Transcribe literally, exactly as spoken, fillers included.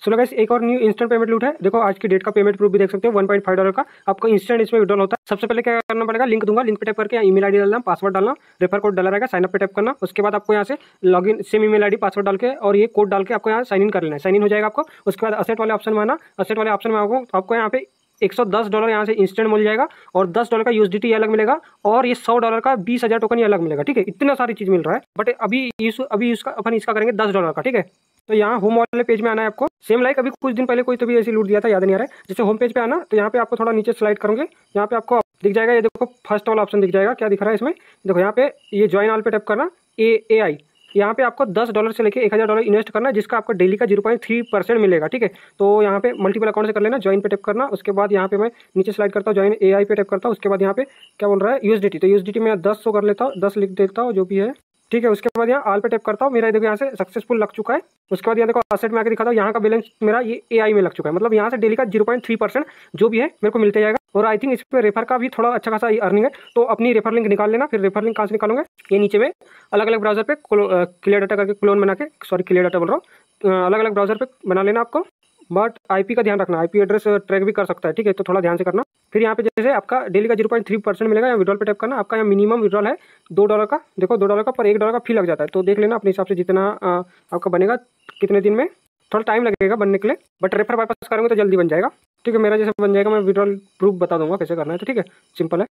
So guys एक और new instant payment लूट है। देखो आज की डेट का पेमेंट प्रूफ भी देख सकते हो, वन पॉइंट फाइव डॉलर का आपको इंस्टेंट इसमें विड्रॉल होता है। सबसे पहले क्या करना पड़ेगा, लिंक दूंगा, लिंक पे टैप करके ईमेल आईडी डालना, पासवर्ड डालना, रेफर कोड डाला रहेगा, साइन अप पे टैप करना। उसके बाद आपको यहाँ से login same email ID password डाल के और ये कोड डाल के आपको यहाँ साइन इन कर लेना है। साइन इन हो जाएगा आपको। उसके बाद असेट वाले ऑप्शन में आना, असेट वाले ऑप्शन में आपको आपको यहाँ पे एक सौ दस डॉलर यहाँ से इंस्टेंट मिल जाएगा और दस डॉलर का यूएसडीटी अलग मिलेगा और ये सौ डॉलर का बीस हजार टोकन ये अलग मिलेगा। ठीक है, इतना सारी चीज मिल रहा है। बट अभी इस अभी इसका अपन इसका करेंगे दस डॉलर का। ठीक है, तो यहाँ होम वाले पेज में आना है आपको। सेम लाइक अभी कुछ दिन पहले कोई तो भी ऐसे लूट दिया था, याद नहीं आ रहा है। जैसे होम पेज पे आना तो यहाँ पे आपको थोड़ा नीचे स्लाइड करोगे, यहाँ पे आपको दिख जाएगा, ये देखो फर्स्ट वाला ऑप्शन दिख जाएगा। क्या दिख रहा है इसमें, देखो यहाँ पे ये ज्वाइन ऑल पे टैप करना, ए ए आई यहाँ पे आपको दस डॉलर से लेके एक हज़ार डॉलर इन्वेस्ट करना है, जिसका आपको डेली का जीरो पॉइंट थ्री परसेंट मिलेगा। ठीक है, तो यहाँ पे मल्टीपल अकाउंट से कर लेना, ज्वाइन पे टैप करना। उसके बाद यहाँ पे मैं नीचे स्लाइड करता हूँ, ज्वाइन एआई पे टैप करता हूँ। उसके बाद यहाँ पे क्या बोल रहा है, यूएसडीटी, तो यूएसडीटी में दस सौ कर लेता हूँ, दस लिख देता हूँ जो भी है। ठीक है, उसके बाद यहाँ ऑल पे टैप करता हूँ, मेरा देखो यहाँ से सक्सेसफुल लग चुका है। उसके बाद यहाँ देखो असेट में आके दिखाता हूँ, यहाँ का बैलेंस मेरा ये एआई में लग चुका है, मतलब यहाँ से डेली का जीरो पॉइंट थ्री परसेंट जो भी है मेरे को मिलते जाएगा। और आई थिंक इस पर रेफर का भी थोड़ा अच्छा खासा अर्निंग है, तो अपनी रेफर लिंक निकाल लेना। फिर रेफर लिंक कहाँ से निकालूंगा, ये नीचे में अलग अलग ब्राउजर पे क्लियर डाटा करके क्लोन बना के, सॉरी क्लियर डाटा बोल रहा हूँ, अलग अलग ब्राउजर पे बना लेना आपको। बट आईपी का ध्यान रखना, आईपी एड्रेस ट्रैक भी कर सकता है। ठीक है, तो थोड़ा ध्यान से करना। फिर यहाँ पे जैसे आपका डेली का जीरो पॉइंट थ्री परसेंट मिलेगा, यहाँ विड्रॉल पे टैप करना। आपका यहाँ मिनिमम विड्रॉल है दो डॉलर का, देखो दो डॉलर का, पर एक डॉलर का फी लग जाता है, तो देख लेना अपने हिसाब से जितना आ, आपका बनेगा, कितने दिन में, थोड़ा टाइम लगेगा बनने के लिए, बट रेफर वापस करेंगे तो जल्दी बन जाएगा। ठीक है, मेरा जैसे बन जाएगा मैं विड्रॉल प्रूफ बता दूंगा कैसे करना है। तो ठीक है, सिंपल है।